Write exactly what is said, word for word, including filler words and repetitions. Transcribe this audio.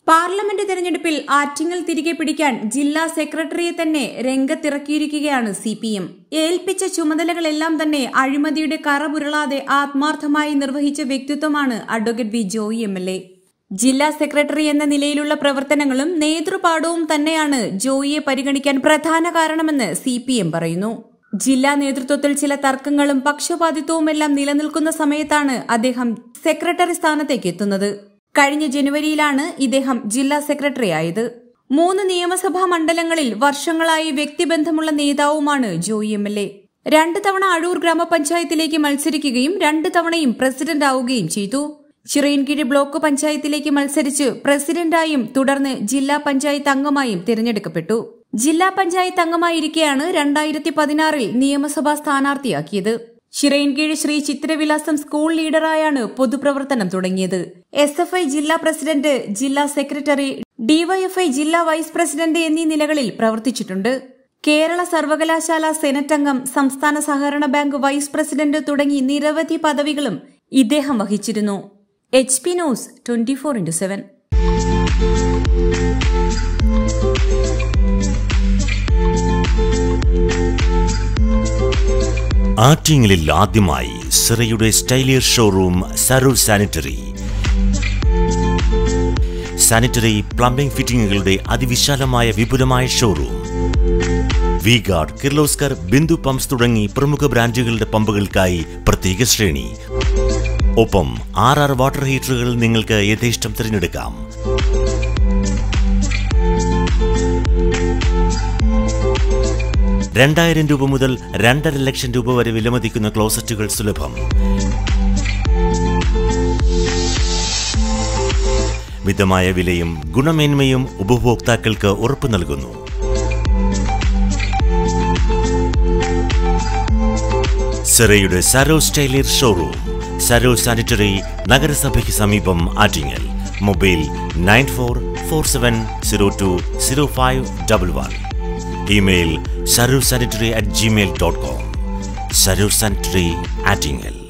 Parliament തെരഞ്ഞെടുപ്പിൽ ആറ്റിങ്ങൽ തിരികെ പിടിക്കാൻ ജില്ലാ സെക്രട്ടറിയെ തന്നെ രംഗത്തിറക്കിയിരിക്കുകയാണ് സി പി എം. ഏൽപ്പിച്ച ചുമതലകളെല്ലാം തന്നെ അഴിമതിയുടെ കറപുരളാതെ ആത്മാർത്ഥമായി നിർവഹിച്ച വ്യക്തിത്വമാണ് advocate V Joy M L A. ജില്ലാ സെക്രട്ടറി എന്ന നിലയിലുള്ള പ്രവർത്തനങ്ങളും നേതൃപാഠവും തന്നെയാണ് ജോയിയെ പരിഗണിക്കാൻ പ്രധാന കാരണമെന്ന് സി പി എം പറയുന്നു. ജില്ലാ നേതൃത്വത്തിൽ ചില തർക്കങ്ങളും പക്ഷപാതിത്വവുമെല്ലാം നിലനിൽക്കുന്ന സമയത്താണ് അദ്ദേഹം സെക്രട്ടറി സ്ഥാനത്തേക്ക് എത്തുന്നത്. കഴിഞ്ഞ ജനുവരിയിലാണ് ഇദ്ദേഹം ജില്ലാ സെക്രട്ടറി ആയത്. മൂന്ന് നിയമസഭാ മണ്ഡലങ്ങളിൽ വർഷങ്ങളായി വ്യക്തിബന്ധമുള്ള നേതാവുമാണ് ജോയി എം എൽ എ. രണ്ട് തവണ അഴൂർ ഗ്രാമപഞ്ചായത്തിലേക്ക് മത്സരിക്കുകയും രണ്ട് തവണയും പ്രസിഡന്റ് ആവുകയും ചെയ്തു. ചിറയൻകീഴ് ബ്ലോക്ക് പഞ്ചായത്തിലേക്ക് മത്സരിച്ച് പ്രസിഡന്റായും തുടർന്ന് ജില്ലാ പഞ്ചായത്ത് അംഗമായും തിരഞ്ഞെടുക്കപ്പെട്ടു. ജില്ലാ പഞ്ചായത്ത് അംഗമായിരിക്കെയാണ് രണ്ടായിരത്തി പതിനാറിൽ നിയമസഭാ സ്ഥാനാർത്ഥിയാക്കിയത്. ചിറയൻകീഴ് ശ്രീ ചിത്രവിലാസം സ്കൂൾ ലീഡറായാണ് പൊതുപ്രവർത്തനം തുടങ്ങിയത്. എസ് എഫ് ഐ ജില്ലാ പ്രസിഡന്റ്, ജില്ലാ സെക്രട്ടറി, ഡിവൈഎഫ്ഐ ജില്ലാ വൈസ് പ്രസിഡന്റ് എന്നീ നിലകളിൽ പ്രവർത്തിച്ചിട്ടുണ്ട്. കേരള സർവകലാശാല സെനറ്റ് അംഗം, സംസ്ഥാന സഹകരണ ബാങ്ക് വൈസ് പ്രസിഡന്റ് തുടങ്ങി നിരവധി പദവികളും ഇദ്ദേഹം വഹിച്ചിരുന്നു. H P news twenty four into seven. ആറ്റിങ്ങലിൽ ആദ്യമായി സിറയുടെ സ്റ്റൈലിയർ showroom Saroor sanitary. Sanitary plumbing ഫിറ്റിംഗുകളുടെ അതിവിശാലമായ വിപുലമായ showroom. V guard, Kirloskar, Bindu pumps തുടങ്ങി പ്രമുഖ ബ്രാൻഡുകളുടെ പമ്പുകൾക്കായി പ്രത്യേക ശ്രേണി. ഒപ്പം ആർ ആർ വാട്ടർ ഹീറ്ററുകൾ നിങ്ങൾക്ക് യഥേഷ്ടം തിരഞ്ഞെടുക്കാം. രണ്ടായിരം രൂപ മുതൽ രണ്ടര ലക്ഷം രൂപ വരെ വിലമതിക്കുന്ന ക്ലോസറ്റുകൾ സുലഭം. മിതമായ വിലയും ഗുണമേന്മയും ഉപഭോക്താക്കൾക്ക് ഉറപ്പു നൽകുന്നു. സിറയുടെ സരോ സ്റ്റൈലിയർ ഷോറൂം, സരോ സാനിറ്ററി, നഗരസഭയ്ക്ക് സമീപം, Attingal. Mobile nine four four seven zero two zero five double one. Email sarursanitary at gmail dot com. Sarur Sanitary, Attingel.